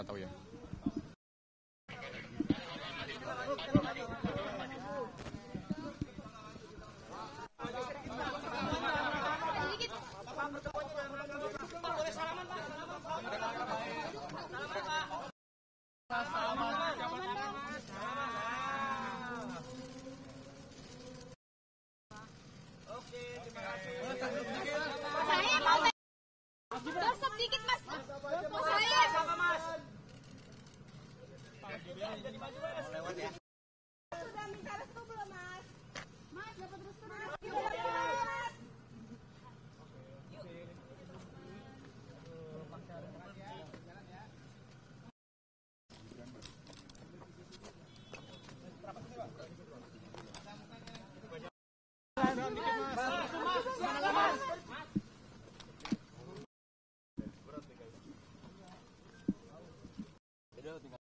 nggak tahu ya. Saya mau dorsop dikit mas. Saya sama mas. Lewat ya. Sudah minta restu belum mas? Mas dapat restu mas. Mas. Mas.